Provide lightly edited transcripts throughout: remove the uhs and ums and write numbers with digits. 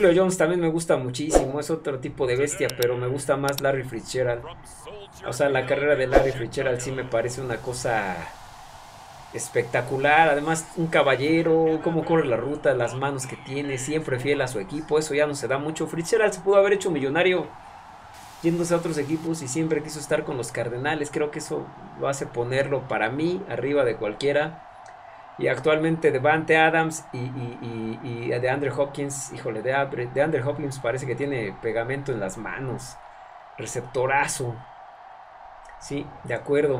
Julio Jones también me gusta muchísimo, es otro tipo de bestia, pero me gusta más Larry Fitzgerald. O sea, la carrera de Larry Fitzgerald sí me parece una cosa espectacular. Además, un caballero, cómo corre la ruta, las manos que tiene, siempre fiel a su equipo. Eso ya no se da mucho. Fitzgerald se pudo haber hecho millonario yéndose a otros equipos y siempre quiso estar con los Cardenales. Creo que eso lo hace ponerlo para mí arriba de cualquiera. Y actualmente Davante Adams y de Andre Hopkins, híjole, de Andre Hopkins parece que tiene pegamento en las manos. Receptorazo. Sí, de acuerdo.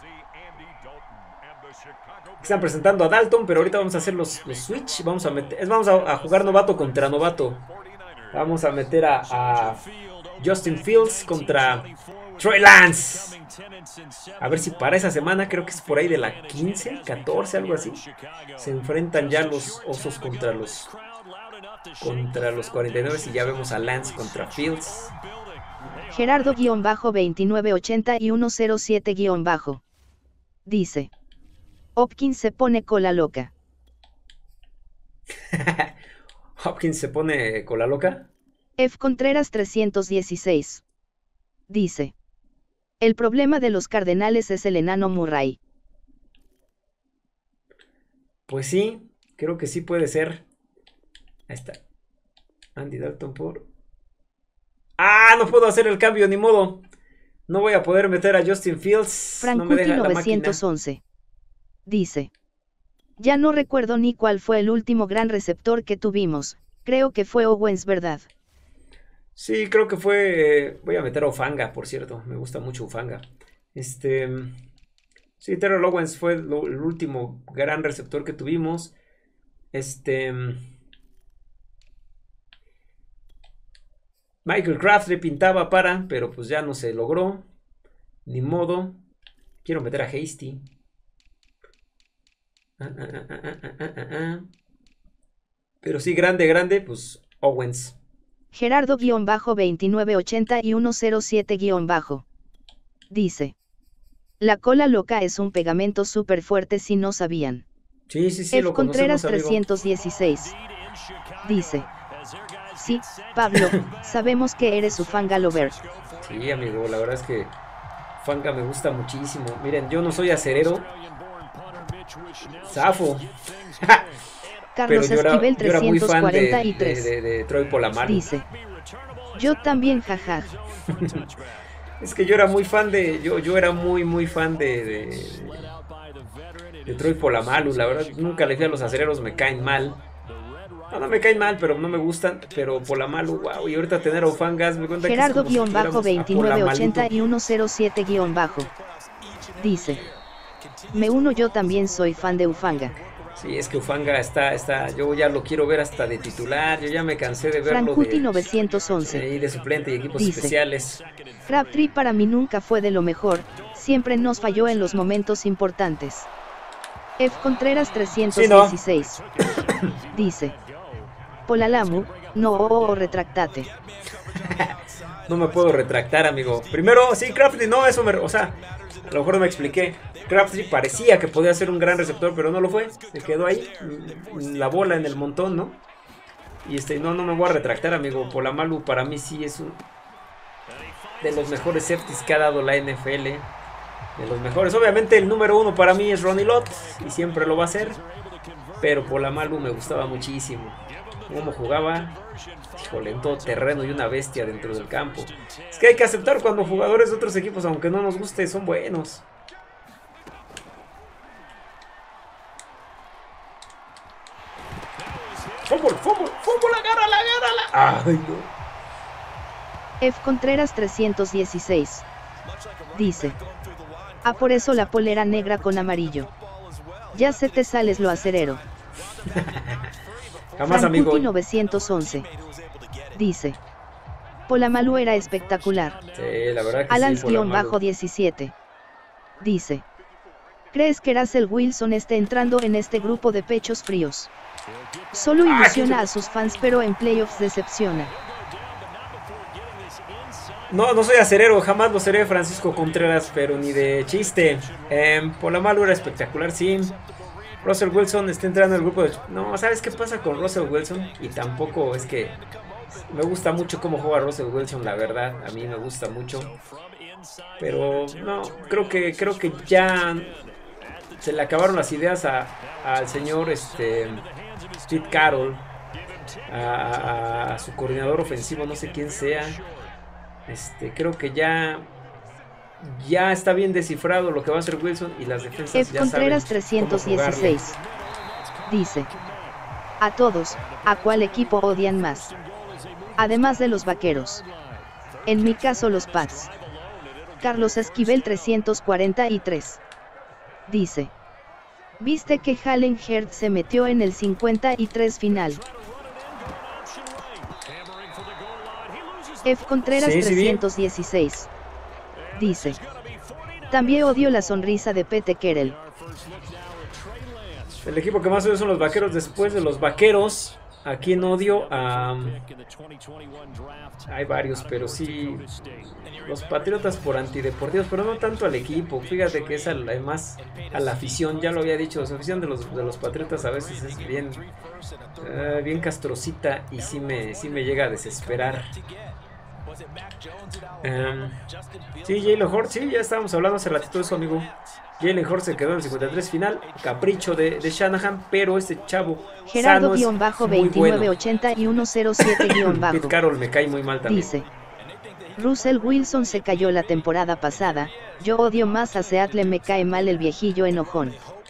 Están presentando a Dalton, pero ahorita vamos a hacer los switch. Vamos a jugar novato contra novato. Vamos a meter a Justin Fields contra Trey Lance. A ver si para esa semana, creo que es por ahí de la 15, 14, algo así. Se enfrentan ya los Osos contra los 49 y ya vemos a Lance contra Fields. Gerardo-2980 y 107- dice: Hopkins se pone cola loca. ¿Hopkins se pone cola loca? F. Contreras 316 dice: el problema de los Cardenales es el enano Murray. Pues sí, creo que sí puede ser. Ahí está. Andy Dalton por... ¡Ah! No puedo hacer el cambio, ni modo. No voy a poder meter a Justin Fields. Frankuti 911 dice: ya no recuerdo ni cuál fue el último gran receptor que tuvimos. Creo que fue Owens, ¿verdad? Sí, creo que fue... voy a meter a Ufanga, por cierto. Me gusta mucho Ufanga. Sí, Terrell Owens fue el último gran receptor que tuvimos. Michael Kraft le pintaba pero pues ya no se logró. Ni modo. Quiero meter a Hasty. Pero sí, grande, pues Owens. Gerardo-2980 y 107- dice: la cola loca es un pegamento súper fuerte si no sabían. Sí, F. lo Contreras conocemos, 316 dice: sí, Pablo, sabemos que eres Ufanga lover. Sí, amigo, la verdad es que Ufanga me gusta muchísimo. Miren, yo no soy acerero. Zafo. Carlos Esquivel 343 de Troy Polamalu. dice: yo también, jaja. Es que yo era muy fan de... Yo era muy fan de Troy Polamalu. La verdad, nunca le fui a los acereros, me caen mal. No me caen mal, pero no me gustan. Pero Polamalu, wow. Y ahorita tener a Ufangas, me cuenta Gerardo-2980 y 107- dice: me uno, yo también soy fan de Ufanga. Sí, es que Ufanga está, yo ya lo quiero ver hasta de titular, yo ya me cansé de verlo Frankuti 911 de suplente y equipos dice: especiales. Crabtree para mí nunca fue de lo mejor, siempre nos falló en los momentos importantes. F. Contreras 316 sí, no. dice: Polalamu, no, retractate. No me puedo retractar, amigo. Primero, sí, Crabtree, no, eso o sea, a lo mejor no me expliqué. Crabtree parecía que podía ser un gran receptor, pero no lo fue. Se quedó ahí, la bola en el montón, ¿no? Y no me voy a retractar, amigo. Polamalu para mí sí es un de los mejores safeties que ha dado la NFL. De los mejores. Obviamente el número uno para mí es Ronnie Lott, y siempre lo va a ser. Pero Polamalu me gustaba muchísimo. Cómo jugaba, híjole, en todo terreno y una bestia dentro del campo. Es que hay que aceptar cuando jugadores de otros equipos, aunque no nos guste, son buenos. Fútbol, agárrala. Ay, no. F. Contreras 316 dice: por eso la polera negra con amarillo. Ya se te sales lo acerero. Jamás, amigo. 911 dice: Polamalu era espectacular. Sí, la verdad que Alans-17 dice: ¿crees que Russell Wilson esté entrando en este grupo de pechos fríos? Solo ilusiona a sus fans, pero en playoffs decepciona. No soy acerero, jamás lo seré, Francisco Contreras, pero ni de chiste. Polamalu era espectacular, sí. Russell Wilson está entrando al grupo de... No, ¿sabes qué pasa con Russell Wilson? Y tampoco es que Me gusta mucho cómo juega Russell Wilson, la verdad. A mí me gusta mucho. Pero no, creo que ya se le acabaron las ideas al señor Pete Carroll, a su coordinador ofensivo, no sé quién sea. Creo que ya está bien descifrado lo que va a hacer Wilson y las defensas F. ya Contreras saben 316 dice: a todos, ¿a cuál equipo odian más? Además de los Vaqueros. En mi caso los Pats. Carlos Esquivel 343 dice: ¿viste que Jalen Hurts se metió en el 53 final? F. Contreras Sí, 316 dice: también odio la sonrisa de Pete Carroll. El equipo que más odio son los Vaqueros. Después de los Vaqueros, ¿a quién odio? Hay varios, pero sí los Patriotas por antideportivos, pero no tanto al equipo. Fíjate que es además a la afición. Ya lo había dicho, la afición de los Patriotas a veces es bien castrocita y sí me llega a desesperar. Sí, Jalen Hurts, sí, ya estábamos hablando hace ratito de eso, amigo. Jalen Hurts se quedó en el 53 final, capricho de Shanahan, pero este chavo Gerardo-298107- Pete Carroll me cae muy mal también. dice: Russell Wilson se cayó la temporada pasada, yo odio más a Seattle, me cae mal el viejillo enojón.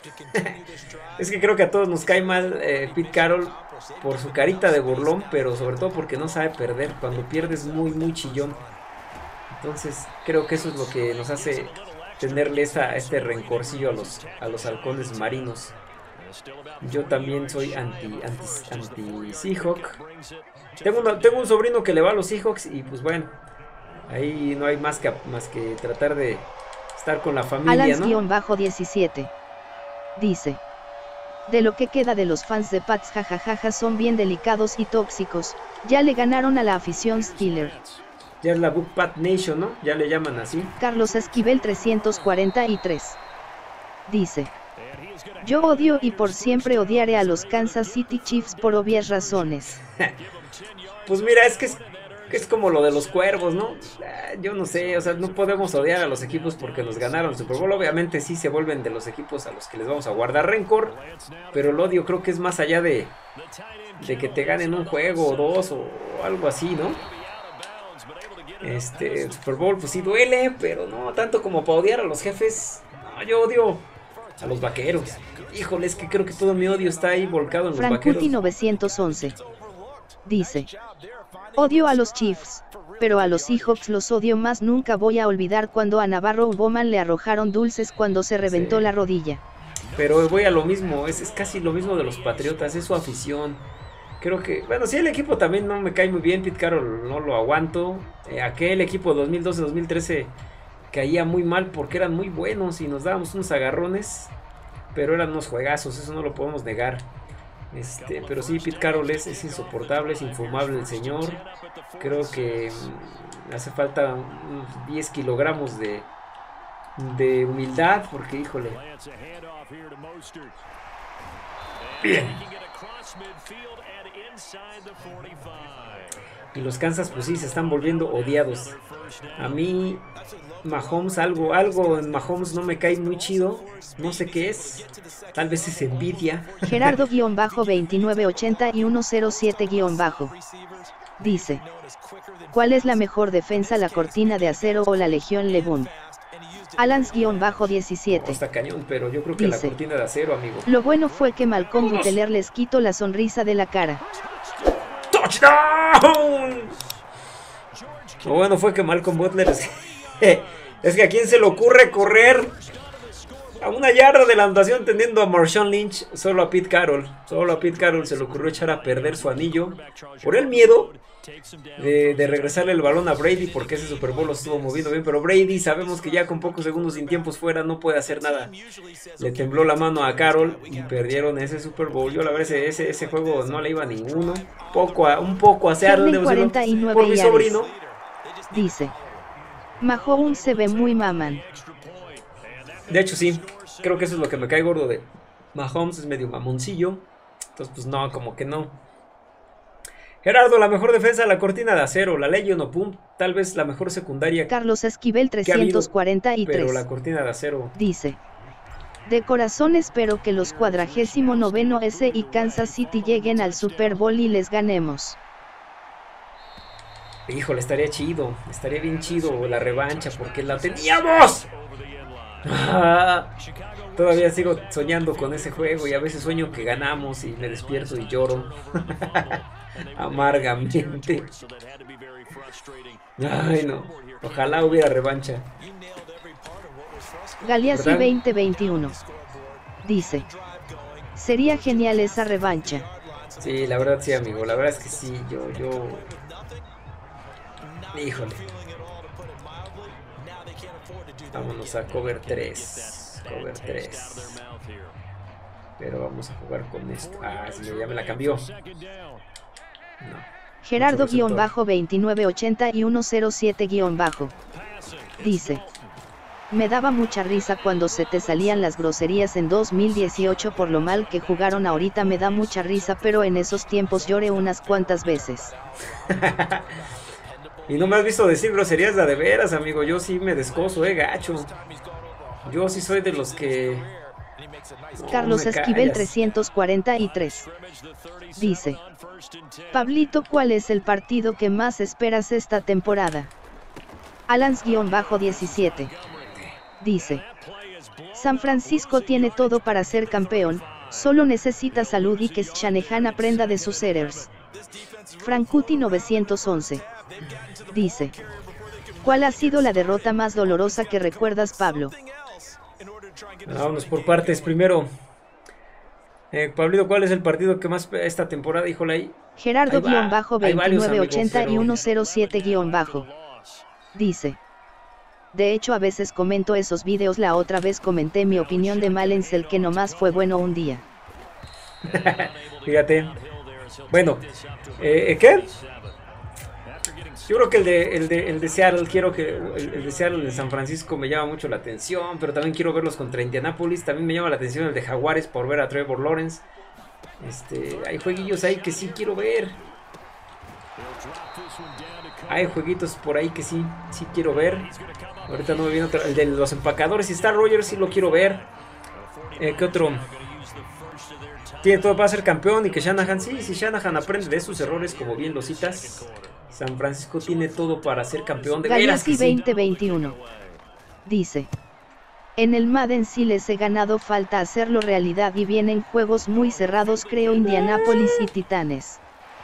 Es que creo que a todos nos cae mal Pete Carroll por su carita de burlón, pero sobre todo porque no sabe perder. Cuando pierdes muy chillón. Entonces creo que eso es lo que nos hace tenerle este rencorcillo a los halcones marinos. Yo también soy anti Seahawk. Tengo un sobrino que le va a los Seahawks y pues bueno, ahí no hay más que tratar de estar con la familia, ¿no? Alans-17 dice: de lo que queda de los fans de Pats, jajajaja, son bien delicados y tóxicos, ya le ganaron a la afición Steeler. Ya es la Book Pat Nation, ¿no? Ya le llaman así. Carlos Esquivel 343 dice: yo odio y por siempre odiaré a los Kansas City Chiefs por obvias razones. Pues mira, es que es como lo de los cuervos, ¿no? Yo no sé, o sea, no podemos odiar a los equipos porque nos ganaron el Super Bowl. Obviamente sí se vuelven de los equipos a los que les vamos a guardar rencor, pero el odio creo que es más allá de que te ganen un juego o dos o algo así, ¿no? El Super Bowl pues sí duele, pero no tanto como para odiar a los jefes. No, yo odio a los Vaqueros. Híjole, es que creo que todo mi odio está ahí volcado en los Vaqueros. Frankuti 911 dice: odio a los Chiefs, pero a los Seahawks los odio más. Nunca voy a olvidar cuando a Navarro Bowman le arrojaron dulces cuando se reventó la rodilla. Pero voy a lo mismo, es casi lo mismo de los Patriotas, es su afición. Creo que, bueno, sí, el equipo también no me cae muy bien. Pete Carroll no lo aguanto. Aquel equipo 2012-2013 caía muy mal porque eran muy buenos y nos dábamos unos agarrones, pero eran unos juegazos, eso no lo podemos negar. Pero sí, Pete Carroll es insoportable, es infumable el señor. Creo que hace falta unos 10 kilogramos de humildad, porque híjole. Bien. Y los Kansas pues sí se están volviendo odiados. A mí Mahomes, algo en Mahomes no me cae muy chido. No sé qué es. Tal vez es envidia. Gerardo-298107- dice: ¿cuál es la mejor defensa, la cortina de acero o la Legión Lebón? Alans-17 está cañón, pero yo creo que dice: la cortina de acero, amigo. lo bueno fue que Malcolm Butler les quitó la sonrisa de la cara. ¡Touchdown! Lo bueno fue que Malcolm Butler es que a quién se le ocurre correr a una yarda de la anotación teniendo a Marshawn Lynch. Solo a Pete Carroll se le ocurrió echar a perder su anillo por el miedo de regresarle el balón a Brady, porque ese Super Bowl lo estuvo moviendo bien, pero Brady sabemos que ya con pocos segundos sin tiempos fuera no puede hacer nada. Le tembló la mano a Carroll y perdieron ese Super Bowl. Yo la verdad ese juego no le iba a ninguno. Un poco a Seattle por mi sobrino. Dice: Mahomes se ve muy mamán. De hecho sí, creo que eso es lo que me cae gordo de Mahomes, es medio mamoncillo. Entonces pues no, como que no. Gerardo, la mejor defensa de la cortina de acero, la Legion of Boom, tal vez la mejor secundaria. Carlos Esquivel 343. Pero la cortina de acero. Dice: de corazón espero que los 49ers y Kansas City lleguen al Super Bowl y les ganemos. Híjole, estaría chido, estaría bien chido la revancha porque la teníamos. Todavía sigo soñando con ese juego y a veces sueño que ganamos y me despierto y lloro amargamente. Ay, no, ojalá hubiera revancha. Galeazzi 2021 dice: sería genial esa revancha. Sí, la verdad sí, amigo, la verdad es que sí, yo... Híjole. Vámonos a cover 3. Cover 3. Pero vamos a jugar con esto. Ah, sí, ya me la cambió. No. Gerardo-2980 y 107- dice: me daba mucha risa cuando se te salían las groserías en 2018 por lo mal que jugaron. Ahorita me da mucha risa, pero en esos tiempos lloré unas cuantas veces. Y no me has visto decir groserías de veras, amigo. Yo sí me descoso, gacho. Yo sí soy de los que... No, Carlos Esquivel 343 dice: Pablito, ¿cuál es el partido que más esperas esta temporada? Alans-17 dice: San Francisco tiene todo para ser campeón, solo necesita salud y que Shanahan aprenda de sus errors. Frankuti 911 dice: ¿cuál ha sido la derrota más dolorosa que recuerdas, Pablo? Vámonos por partes. Primero, Pablito, ¿cuál es el partido que más esta temporada? Híjole ahí. Gerardo-2980 y 107- dice: de hecho a veces comento esos videos. La otra vez comenté mi opinión de Malens, el que nomás fue bueno un día. Fíjate. Bueno, ¿qué? Yo creo que el de Seattle, quiero que el de Seattle, el de San Francisco me llama mucho la atención, pero también quiero verlos contra Indianapolis. También me llama la atención el de Jaguares por ver a Trevor Lawrence. Hay jueguillos ahí que sí quiero ver. Hay jueguitos por ahí que sí quiero ver. Ahorita no me viene otro. El de los empacadores y Star Rogers sí lo quiero ver. ¿Qué otro? Tiene todo para ser campeón y que Shanahan, sí, si Shanahan aprende de sus errores como bien lo citas, San Francisco tiene todo para ser campeón de veras que sí. 2021 dice: en el Madden sí les he ganado, falta hacerlo realidad y vienen juegos muy cerrados, creo Indianapolis y Titanes.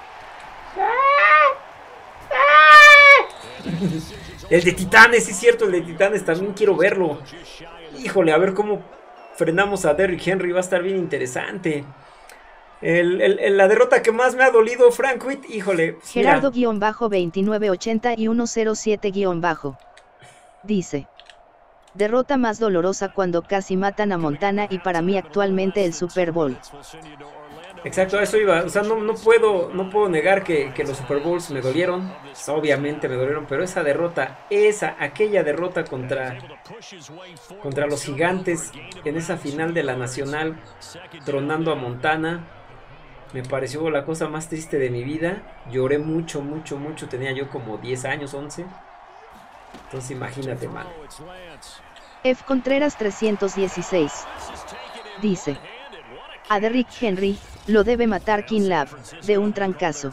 El de Titanes, sí es cierto, el de Titanes también quiero verlo. Híjole, a ver cómo frenamos a Derrick Henry, va a estar bien interesante. La derrota que más me ha dolido, Frank Witt, híjole. Gerardo-2980 y 107- dice: derrota más dolorosa cuando casi matan a Montana y para mí actualmente el Super Bowl. Exacto, a eso iba. O sea, no puedo negar que los Super Bowls me dolieron. Obviamente me dolieron, pero esa derrota, aquella derrota contra los Gigantes en esa final de la Nacional, tronando a Montana, me pareció la cosa más triste de mi vida. Lloré mucho. Tenía yo como 10 años, 11. Entonces imagínate, man. F. Contreras 316 dice: a Derrick Henry lo debe matar Kinlaw de un trancazo.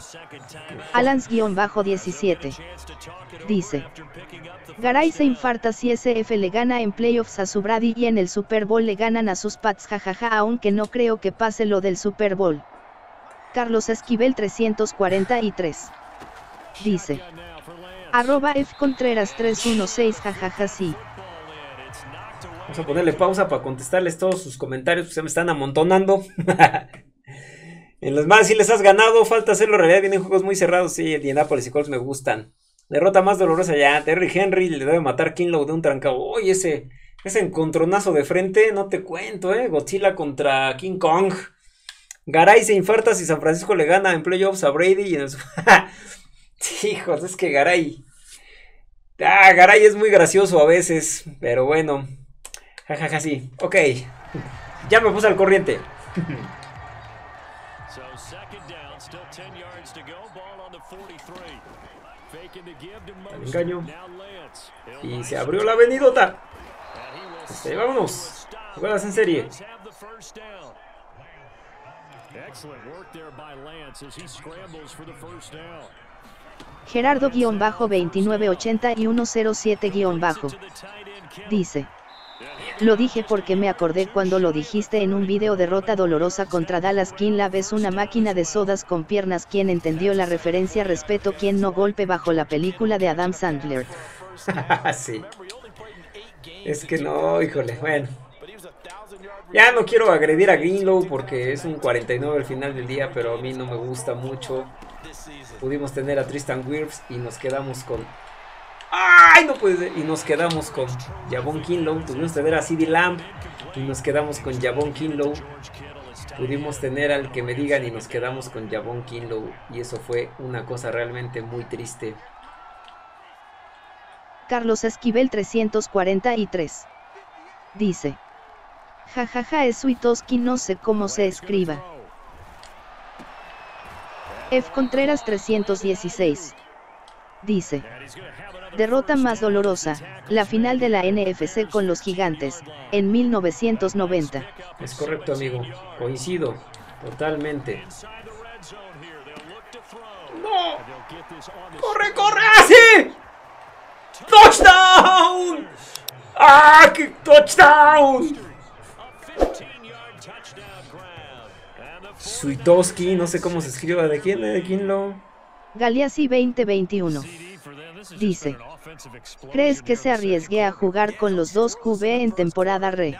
Alans-17 dice: Garay se infarta si SF le gana en playoffs a su Brady y en el Super Bowl le ganan a sus Pats, jajaja, aunque no creo que pase lo del Super Bowl. Carlos Esquivel 343 dice: @F Contreras 316, jajaja, sí. Vamos a ponerle pausa para contestarles todos sus comentarios, pues se me están amontonando. En los más, si les has ganado, falta hacerlo realidad. Vienen juegos muy cerrados. Sí, Indianapolis y Colts me gustan. Derrota más dolorosa ya. Derrick Henry le debe matar Kinlaw de un trancado. Uy, ese encontronazo de frente, no te cuento, Godzilla contra King Kong. Garay se infarta si San Francisco le gana en playoffs a Brady. Y en el... Hijos, es que Garay. Garay es muy gracioso a veces. Pero bueno. Jajaja, sí. Ok. Ya me puse al corriente. Al engaño. Y se abrió la avenidota. Vámonos. Jugadas en serie. Gerardo-2980 y 107- dice: lo dije porque me acordé cuando lo dijiste en un video. Derrota dolorosa contra Dallas. Kinlaw es una máquina de sodas con piernas. ¿Quién entendió la referencia? Respeto. ¿Quién no? Golpe bajo la película de Adam Sandler. Sí. Es que no, híjole, bueno. Ya no quiero agredir a Greenlow porque es un 49 al final del día, pero a mí no me gusta mucho. Pudimos tener a Tristan Wirfs y nos quedamos con... ¡Ay, no puede ser! Y nos quedamos con Javon Kinlaw. Pudimos tener a CeeDee Lamb y nos quedamos con Javon Kinlaw. Pudimos tener al que me digan y nos quedamos con Javon Kinlaw. Y eso fue una cosa realmente muy triste. Carlos Esquivel 343 dice: jajaja, es Swiatkowski, no sé cómo se escriba. F. Contreras 316 dice: derrota más dolorosa, la final de la NFC con los Gigantes, en 1990. Es correcto, amigo, coincido totalmente. ¡No! ¡Corre, corre! ¡Así! ¡Touchdown! ¡Ah, qué touchdown! Swiatkowski, no sé cómo se escribe. ¿De quién? ¿De Kinlaw? Galeazzi 2021 dice: ¿crees que se arriesgue a jugar con los dos QB en temporada re?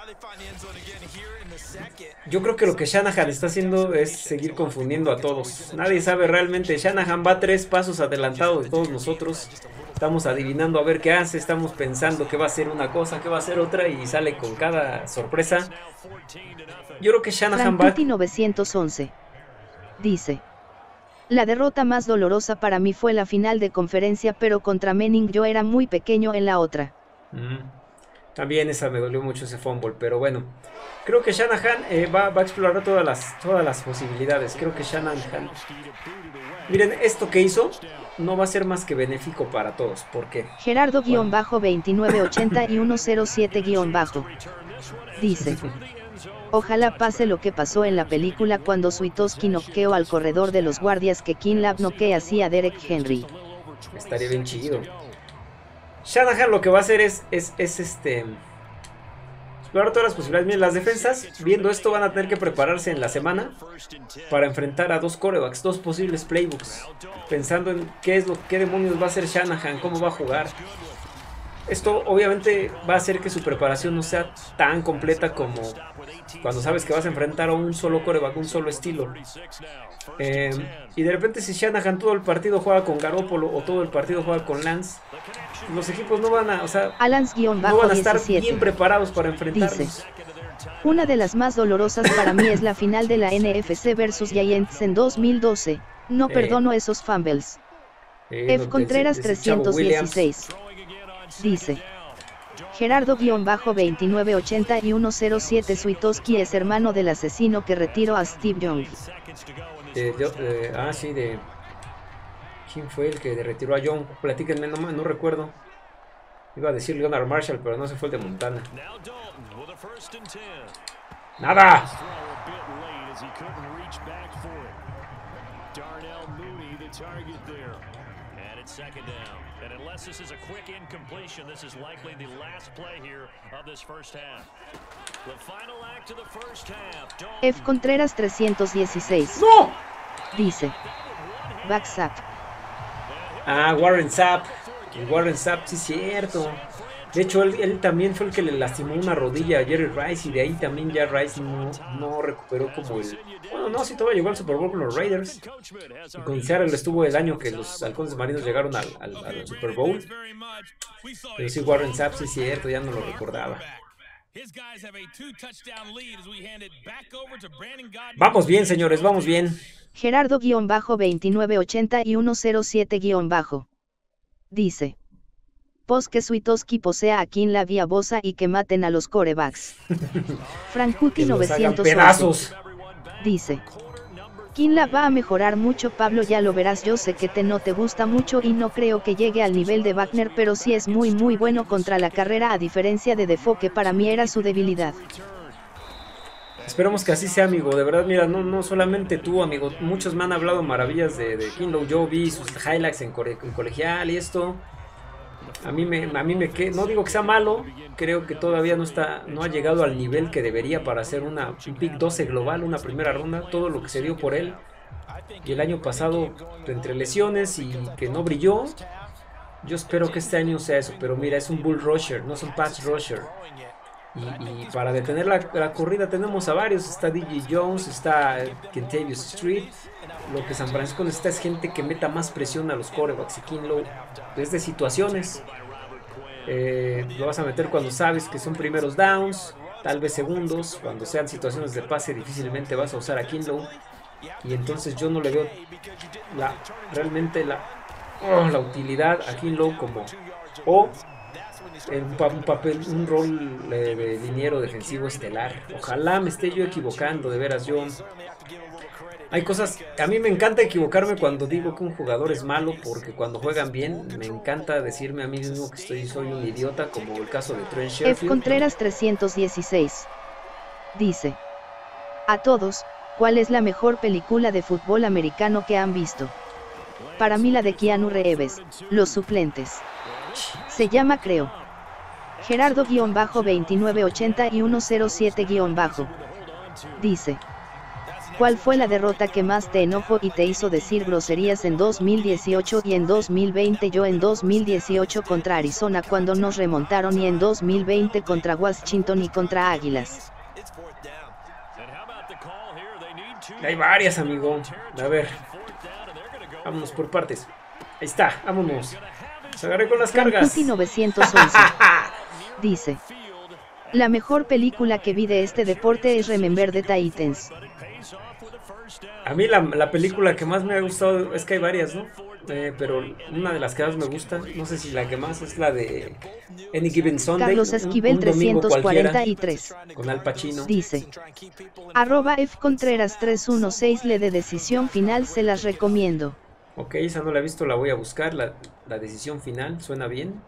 Yo creo que lo que Shanahan está haciendo es seguir confundiendo a todos. Nadie sabe realmente. Shanahan va 3 pasos adelantado de todos nosotros. Estamos adivinando a ver qué hace. Estamos pensando que va a hacer una cosa, que va a hacer otra, y sale con cada sorpresa. Yo creo que Shanahan va... 911 dice: la derrota más dolorosa para mí fue la final de conferencia, pero contra Manning yo era muy pequeño en la otra. También esa me dolió mucho, ese fumble, pero bueno. Creo que Shanahan va a explorar todas las posibilidades. Creo que Shanahan... Miren, esto que hizo no va a ser más que benéfico para todos. ¿Por qué? Gerardo-2980 y 107- dice: ojalá pase lo que pasó en la película cuando Swiatkowski noqueó al corredor de los Guardias, que Kinlaw noquea así a Derek Henry. Estaría bien chido. Shanahan lo que va a hacer es explorar todas las posibilidades. Miren, las defensas, viendo esto, van a tener que prepararse en la semana para enfrentar a 2 quarterbacks, 2 posibles playbooks, pensando en qué demonios va a hacer Shanahan, cómo va a jugar. Esto obviamente va a hacer que su preparación no sea tan completa como cuando sabes que vas a enfrentar a un solo quarterback, un solo estilo. Y de repente, si Shanahan todo el partido juega con Garoppolo o todo el partido juega con Lance, los equipos no van a, no van a estar bien preparados para enfrentarlos. Dice: una de las más dolorosas para mí es la final de la NFC versus Giants en 2012. No perdono esos fumbles. F. Contreras 316 dice: Gerardo-2980 y 107 Swiatkowski es hermano del asesino que retiró a Steve Young. Sí, ¿quién fue el que retiró a Young? Platíquenme, no recuerdo. Iba a decir Leonard Marshall, pero no, se fue el de Montana. ¡Nada! F. Contreras 316 ¡No! dice: Backsap. Warren Sapp. Warren Sapp, sí es cierto. De hecho, él también fue el que le lastimó una rodilla a Jerry Rice, y de ahí también ya Rice no recuperó como el... Bueno, no, sí, todavía llegó al Super Bowl con los Raiders. Y con Seattle estuvo el año que los halcones marinos llegaron al Super Bowl. Pero sí, Warren Sapp, sí es cierto, ya no lo recordaba. Vamos bien, señores, vamos bien. Gerardo-2980 y 107- dice: que Swiatkowski posea a Kinlaw y a Bosa y que maten a los corebacks. Frankuti 911 dice: Kinlaw va a mejorar mucho, Pablo, ya lo verás. Yo sé que no te gusta mucho y no creo que llegue al nivel de Wagner, pero sí es muy bueno contra la carrera, a diferencia de Defoe, que para mí era su debilidad. Esperemos que así sea, amigo. De verdad, mira, no solamente tú, amigo. Muchos me han hablado maravillas de Kinlaw. Yo vi sus highlights en colegial y esto. A mí me no digo que sea malo, creo que todavía no ha llegado al nivel que debería para ser un pick 12 global, una primera ronda. Todo lo que se dio por él, y el año pasado entre lesiones y que no brilló, yo espero que este año sea eso. Pero mira, es un bull rusher, no es un pass rusher, y para detener la corrida tenemos a varios. Está DJ Jones, está Kentavious Street. Lo que San Francisco necesita es gente que meta más presión a los quarterbacks, y Kinlaw desde situaciones lo vas a meter cuando sabes que son primeros downs, tal vez segundos. Cuando sean situaciones de pase difícilmente vas a usar a Kinlaw, y entonces yo no le veo realmente la utilidad a Kinlaw como un rol de liniero defensivo estelar. Ojalá me esté yo equivocando, de veras. Hay cosas, a mí me encanta equivocarme cuando digo que un jugador es malo, porque cuando juegan bien me encanta decirme a mí mismo que soy un idiota, como el caso de Trent Sherfield. F. Contreras 316 dice: a todos, ¿cuál es la mejor película de fútbol americano que han visto? Para mí la de Keanu Reeves, Los Suplentes. Se llama, creo. Gerardo-2980 y 107- dice: ¿cuál fue la derrota que más te enojó y te hizo decir groserías en 2018 y en 2020? Yo en 2018 contra Arizona cuando nos remontaron, y en 2020 contra Washington y contra Águilas. Hay varias, amigo. A ver, vámonos por partes. Ahí está, vámonos. Se agarré con las cargas. 911 dice: la mejor película que vi de este deporte es Remember the Titans. A mí la película que más me ha gustado, es que hay varias, ¿no? Pero una de las que más me gusta, no sé si la que más, es la de Any Given Sunday. Carlos Esquivel un 343 con Al Pacino. dice: @F Contreras 316 le de decisión final, se las recomiendo. Ok, esa no la he visto, la voy a buscar. La decisión final, suena bien.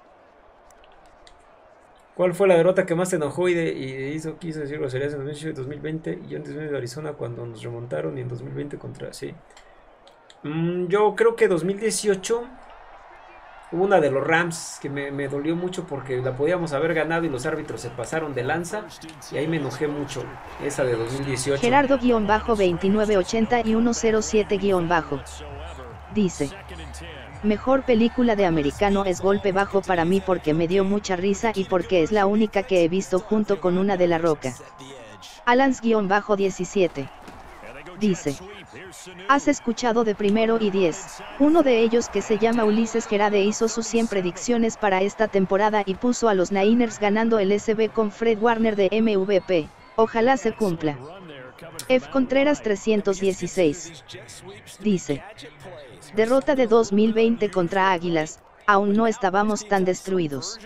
¿Cuál fue la derrota que más te enojó y quiso decir groserías en 2020 y antes de Arizona cuando nos remontaron, y en 2020 contra... Sí. Yo creo que 2018 hubo una de los Rams que me dolió mucho porque la podíamos haber ganado y los árbitros se pasaron de lanza, y ahí me enojé mucho. Esa de 2018. Gerardo-2980 y 107- dice: mejor película de americano es Golpe Bajo para mí, porque me dio mucha risa y porque es la única que he visto junto con una de La Roca. Alans-17 dice: ¿has escuchado de Primero y 10? Uno de ellos, que se llama Ulises Gerade, hizo sus 100 predicciones para esta temporada y puso a los Niners ganando el SB con Fred Warner de MVP. Ojalá se cumpla. F. Contreras 316 dice: derrota de 2020 contra Águilas, aún no estábamos tan destruidos.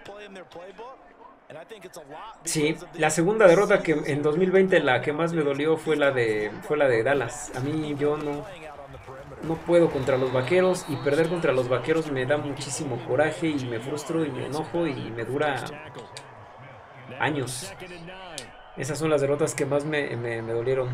Sí, la segunda derrota que en 2020, la que más me dolió, fue la de Dallas. A mí, yo no puedo contra los Vaqueros, y perder contra los Vaqueros me da muchísimo coraje y me frustro y me enojo y me dura años. Esas son las derrotas que más me dolieron.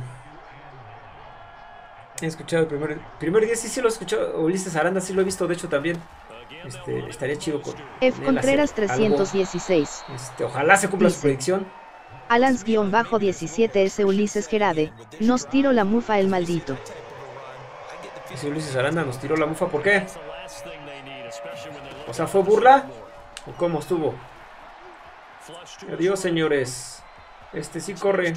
He escuchado el primer día, sí lo he escuchado. Ulises Aranda sí lo he visto, de hecho también. Estaría chido con F. Contreras 316. Ojalá se cumpla su predicción. Alans-17 S. Ulises Gerade: nos tiró la mufa el maldito. Ese Ulises Aranda nos tiró la mufa, ¿por qué? O sea, ¿fue burla? ¿O cómo estuvo? Adiós, señores. Sí corre.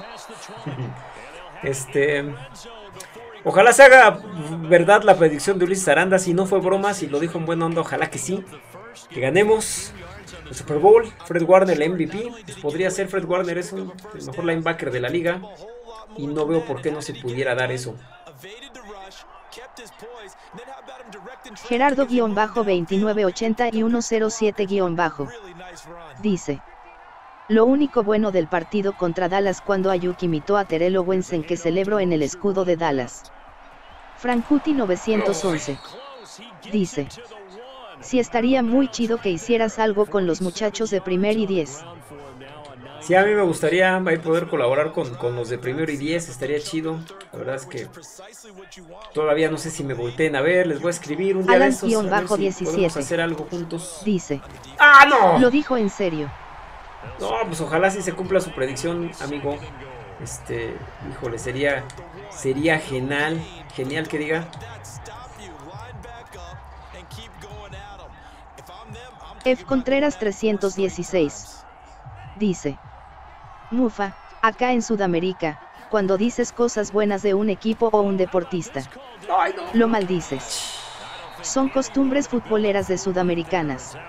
Ojalá se haga verdad la predicción de Ulises Aranda. Si no fue broma, si lo dijo en buena onda, ojalá que sí. Que ganemos el Super Bowl. Fred Warner, el MVP. Pues podría ser. Fred Warner es el mejor linebacker de la liga, y no veo por qué no se pudiera dar eso. Gerardo-2980 y 107- dice: Lo único bueno del partido contra Dallas cuando Ayuk imitó a Terrell Owens en que celebró en el escudo de Dallas. Frankuti 911. Dice. Sí, estaría muy chido que hicieras algo con los muchachos de primer y 10. Sí, a mí me gustaría ahí poder colaborar con los de primero y 10, estaría chido. La verdad es que todavía no sé si me volteen a ver, les voy a escribir un día de estos, a ver si podemos hacer algo juntos. Dice. ¡Ah, no! Lo dijo en serio. No, pues ojalá sí se cumpla su predicción, amigo. Híjole, sería genial que diga. F. Contreras 316. Dice. Mufa, acá en Sudamérica, cuando dices cosas buenas de un equipo o un deportista, lo maldices. Son costumbres futboleras de sudamericanas.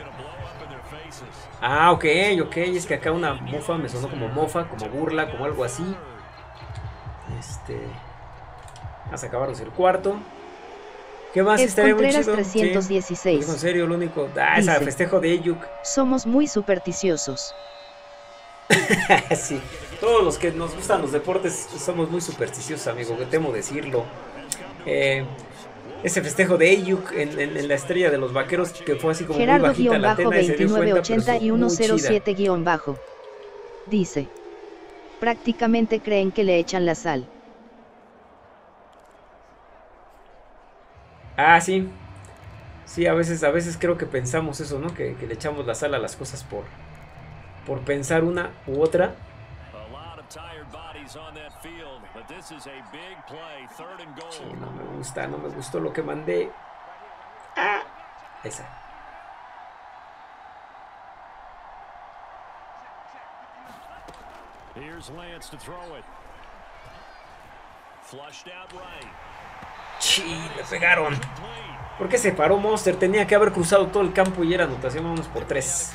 Ah, ok, es que acá una mofa me sonó como mofa, como burla, como algo así. Vamos a acabarnos el cuarto. ¿Qué más estaría muy chido? 316. Sí, en serio, lo único. Esa festejo de Ayuk. Somos muy supersticiosos. Sí, todos los que nos gustan los deportes somos muy supersticiosos, amigo, que temo decirlo. Ese festejo de Ayuk en la estrella de los vaqueros, que fue así como Gerardo muy bajita la tena, 2980 y 107-. Dice. Prácticamente creen que le echan la sal. Ah, sí. Sí, a veces creo que pensamos eso, ¿no? Que le echamos la sal a las cosas por pensar una u otra. Sí, no me gustó lo que mandé. Ah, esa. Sí, le pegaron. ¿Por qué se paró Monster? Tenía que haber cruzado todo el campo y era anotación. Vamos por 3.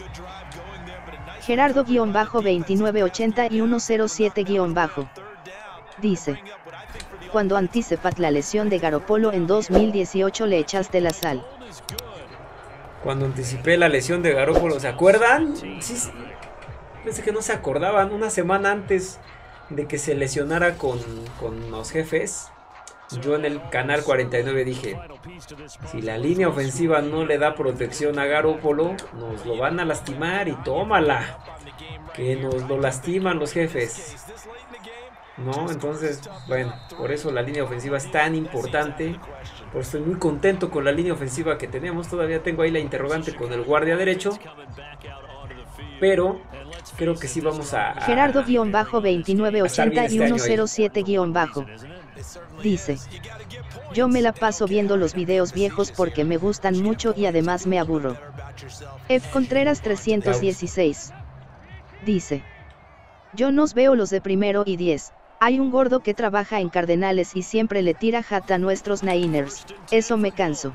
Gerardo-2980 y 107-. Dice. Cuando anticipat la lesión de Garoppolo en 2018 le echaste la sal. Cuando anticipé la lesión de Garoppolo, ¿se acuerdan? Sí. Pensé que no se acordaban. Una semana antes de que se lesionara con los Jefes, yo en el canal 49 dije, si la línea ofensiva no le da protección a Garoppolo, nos lo van a lastimar y tómala, que nos lo lastiman los Jefes. ¿No? Entonces, bueno, por eso la línea ofensiva es tan importante. Pues estoy muy contento con la línea ofensiva que tenemos. Todavía tengo ahí la interrogante con el guardia derecho, pero creo que sí vamos a Gerardo-2980 y 107-. Dice. Yo me la paso viendo los videos viejos porque me gustan mucho y además me aburro. F. Contreras 316. Dice. Yo nos veo los de primero y 10. Hay un gordo que trabaja en Cardenales y siempre le tira jata a nuestros Niners. Eso me canso.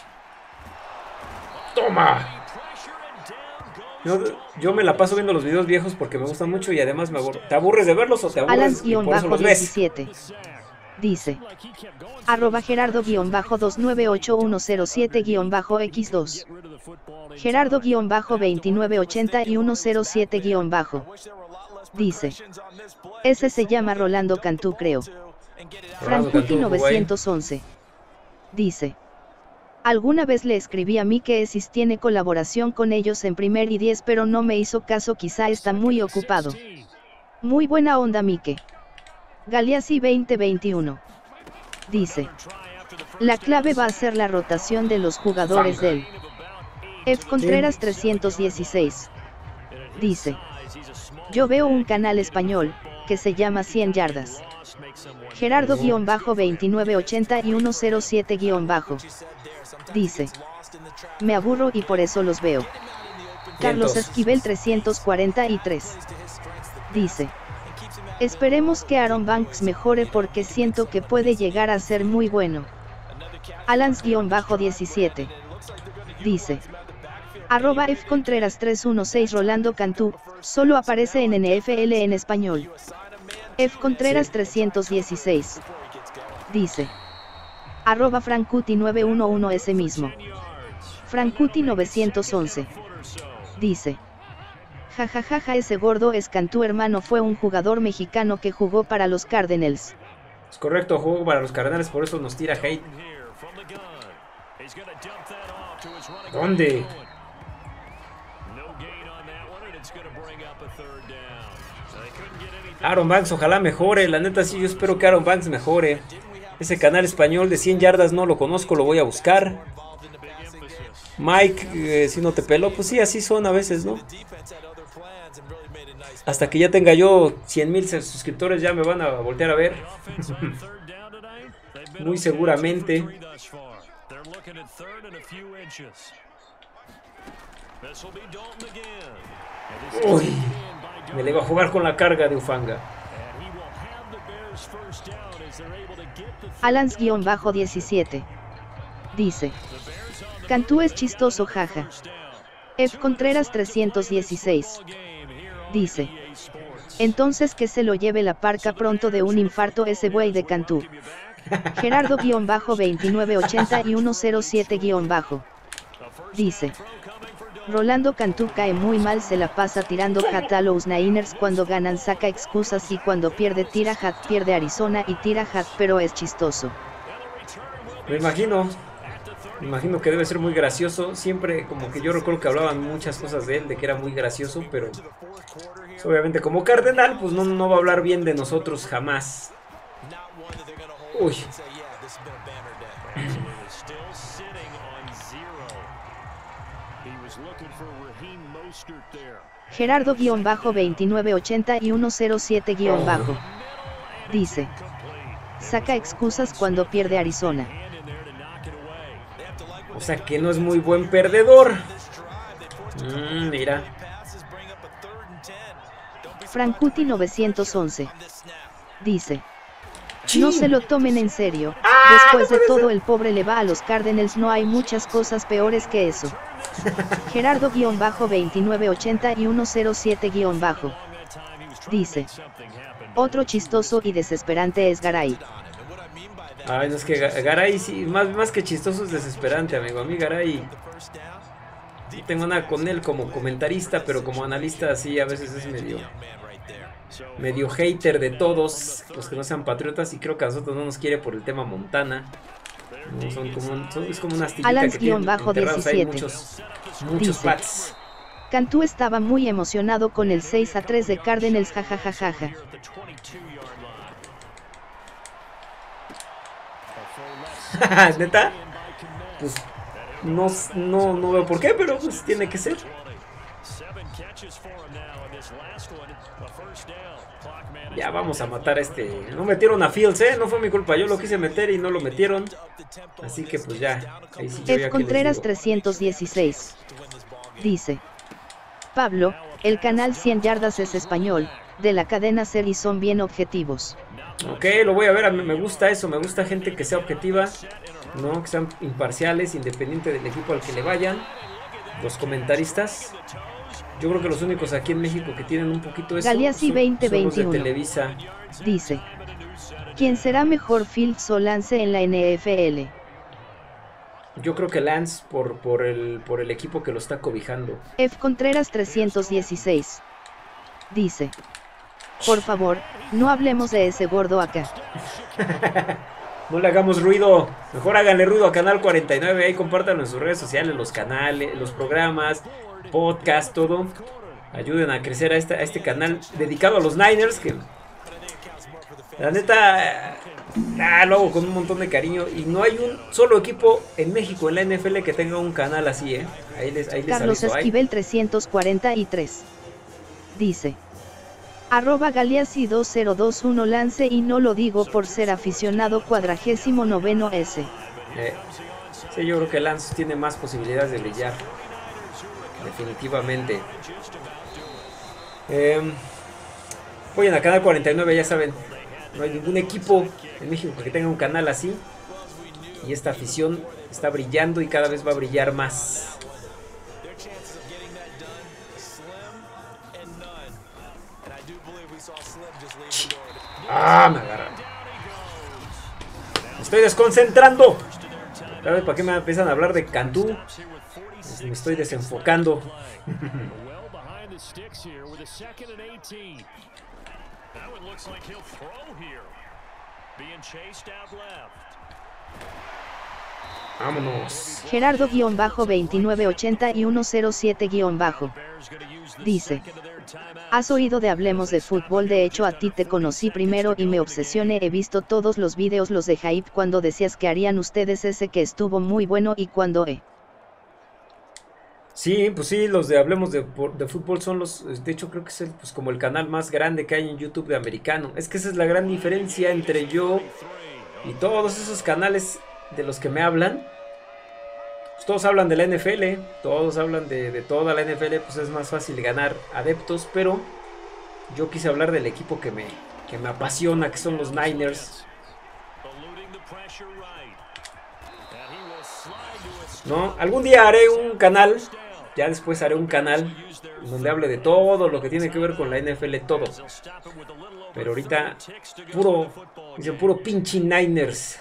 ¡Toma! Yo me la paso viendo los videos viejos porque me gustan mucho y además me aburro. ¿Te aburres de verlos o te aburres y por eso los ves? Alans-17. Dice. @Gerardo-298-107-X2. Gerardo-2980 y 107-. Dice. Ese se llama Rolando Cantú, creo. Frankuti 911. Dice. Alguna vez le escribí a Mike Esis, tiene colaboración con ellos en primer y 10, pero no me hizo caso, quizá está muy ocupado. Muy buena onda, Mike. Galeazzi 2021. Dice. La clave va a ser la rotación de los jugadores del F. Contreras 316. Dice. Yo veo un canal español, que se llama 100 yardas. Gerardo-2980 y 107-. Dice. Me aburro y por eso los veo. Carlos Esquivel 343. Dice. Esperemos que Aaron Banks mejore porque siento que puede llegar a ser muy bueno. Alans-17. Dice. @F. Contreras 316 Rolando Cantú, solo aparece en NFL en español. F. Contreras 316. Dice. @Frankuti 911 ese mismo. Frankuti 911. Dice. Jajajaja, ese gordo es Cantú, hermano, fue un jugador mexicano que jugó para los Cardinals. Es correcto, jugó para los Cardenales, por eso nos tira hate. ¿Dónde? Aaron Banks, ojalá mejore. La neta sí, yo espero que Aaron Banks mejore. Ese canal español de 100 yardas no lo conozco, lo voy a buscar. Mike, si no te peló, pues sí, así son a veces, ¿no? Hasta que ya tenga yo 100,000 suscriptores ya me van a voltear a ver. Muy seguramente. Uy, me le va a jugar con la carga de Ufanga. Alans-17 dice: Cantú es chistoso, jaja. F. Contreras 316 dice: entonces que se lo lleve la parca pronto de un infarto ese güey de Cantú. Gerardo-2980 y 107- dice: Rolando Cantú cae muy mal, se la pasa tirando hat a los Niners, cuando ganan saca excusas y cuando pierde tira hat, pierde Arizona y tira hat, pero es chistoso. Me imagino que debe ser muy gracioso. Siempre como que yo recuerdo que hablaban muchas cosas de él, de que era muy gracioso, pero pues, obviamente como cardenal pues no va a hablar bien de nosotros jamás. Uy. Gerardo-2980 y 107- dice: saca excusas cuando pierde Arizona. O sea que no es muy buen perdedor. Mira. Frankuti 911 dice: no se lo tomen en serio. Después de todo, el pobre le va a los Cardinals, no hay muchas cosas peores que eso. Gerardo-2980 y 107- dice: otro chistoso y desesperante es Garay. Ay, no, es que Garay sí, más que chistoso es desesperante, amigo. A mí Garay, no tengo nada con él como comentarista, pero como analista sí, a veces es medio hater de todos los que no sean patriotas, y creo que a nosotros no nos quiere por el tema Montana. No, es como una astillita que tienen enterrados ahí muchos bats. Cantú estaba muy emocionado con el 6-3 de Cardinals, jajajajaja. ¿Neta? Pues no veo por qué, pero pues tiene que ser. Ya vamos a matar a este. No metieron a Fields, no fue mi culpa, yo lo quise meter y no lo metieron. Así que pues ya. Ahí sí yo ya Contreras 316 dice: Pablo, el canal 100 yardas es español, de la cadena Ser, y son bien objetivos. Ok, lo voy a ver, a mí me gusta eso, me gusta gente que sea objetiva, no, que sean imparciales, independiente del equipo al que le vayan. Los comentaristas, yo creo que los únicos aquí en México que tienen un poquito eso Galeazzi son los de 2021 Televisa. dice: ¿quién será mejor, Fields o Lance en la NFL? Yo creo que Lance por el equipo que lo está cobijando. F. Contreras 316 dice: por favor, no hablemos de ese gordo acá. No le hagamos ruido. Mejor háganle ruido a Canal 49. Ahí compártanlo en sus redes sociales, los canales, los programas, podcast, todo. Ayuden a crecer a este canal dedicado a los Niners, que la neta lo hago con un montón de cariño. Y no hay un solo equipo en México, en la NFL, que tenga un canal así, Ahí les Carlos aviso, Esquivel 343 dice: @Galeazzi 2021 Lance, y no lo digo por ser aficionado, 49º S. Sí, yo creo que Lance tiene más posibilidades de brillar. Definitivamente. Vayan a Canal 49, ya saben. No hay ningún equipo en México que tenga un canal así. Y esta afición está brillando y cada vez va a brillar más. Me agarran. Me estoy desconcentrando. ¿Sabes para qué me empiezan a hablar de Cantú? Me estoy desenfocando. Vámonos. Gerardo-2980 y 107-. Dice: ¿has oído de Hablemos de Fútbol? De hecho a ti te conocí primero y me obsesioné, he visto todos los videos, los de Hype, cuando decías que harían ustedes ese que estuvo muy bueno, y cuando Sí, pues sí, los de Hablemos de Fútbol son los, de hecho creo que es pues como el canal más grande que hay en YouTube de americano. Es que esa es la gran diferencia entre yo y todos esos canales de los que me hablan. Pues todos hablan de la NFL, todos hablan de toda la NFL, pues es más fácil ganar adeptos, pero yo quise hablar del equipo que me apasiona, que son los Niners. No, algún día haré un canal, ya después haré un canal donde hable de todo lo que tiene que ver con la NFL, todo. Pero ahorita puro pinche Niners.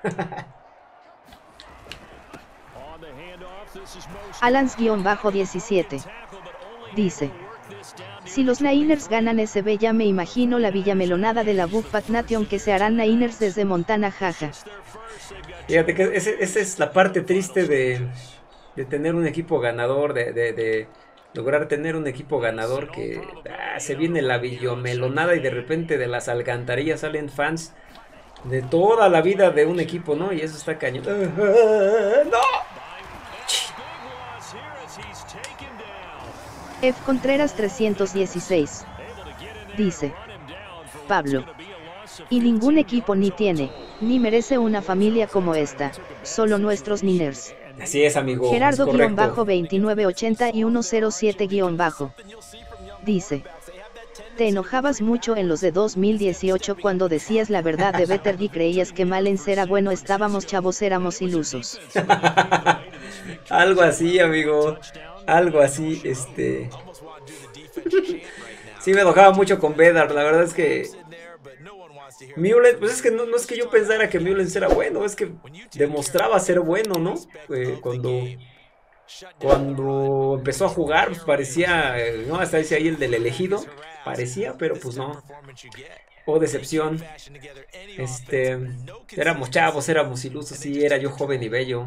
Alans-17 dice: si los Niners ganan SB, ya me imagino la villamelonada de la Buckpat Nation que se harán Niners desde Montana, jaja. Fíjate que esa es la parte triste de tener un equipo ganador, de lograr tener un equipo ganador, que se viene la villamelonada y de repente de las alcantarillas salen fans de toda la vida de un equipo, ¿no? Y eso está cañón. ¡No! F. Contreras 316 dice: Pablo, y ningún equipo ni tiene, ni merece una familia como esta, solo nuestros Niners. Así es, amigo. Gerardo-2980 y 107-. Dice: te enojabas mucho en los de 2018 cuando decías la verdad de Better y creías que Malens era bueno, estábamos chavos, éramos ilusos. Algo así, amigo. Algo así, Sí, me enojaba mucho con Bedard. La verdad es que Mullens, pues es que no es que yo pensara que Mullens era bueno, es que demostraba ser bueno, ¿no? Cuando empezó a jugar, pues parecía, no, hasta dice ahí el del elegido, parecía, pero pues no. Oh, decepción. Éramos chavos, éramos ilusos, sí, era yo joven y bello.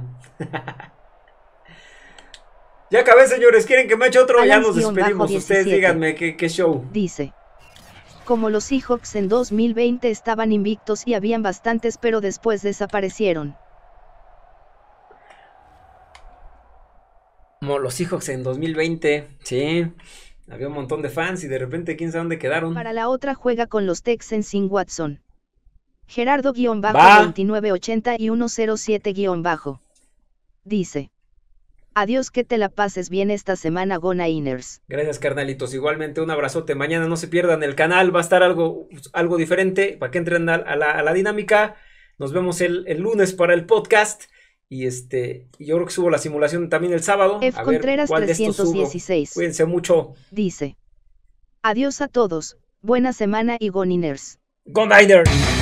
Ya acabé, señores. ¿Quieren que me eche otro? Ya nos despedimos. Ustedes díganme qué show. Dice: como los Seahawks en 2020 estaban invictos y habían bastantes, pero después desaparecieron. Como los Seahawks en 2020, sí. Había un montón de fans y de repente quién sabe dónde quedaron. Para la otra juega con los Texans sin Watson. Gerardo-2980 y 107-. Dice: adiós, que te la pases bien esta semana, Go Niners. Gracias, carnalitos. Igualmente un abrazote. Mañana no se pierdan el canal. Va a estar algo diferente para que entren a la dinámica. Nos vemos el lunes para el podcast. Y yo creo que subo la simulación también el sábado. F. A ver Contreras cuál de estos 316. subo. Cuídense mucho. Dice: adiós a todos. Buena semana y Go Niners. Go Niners.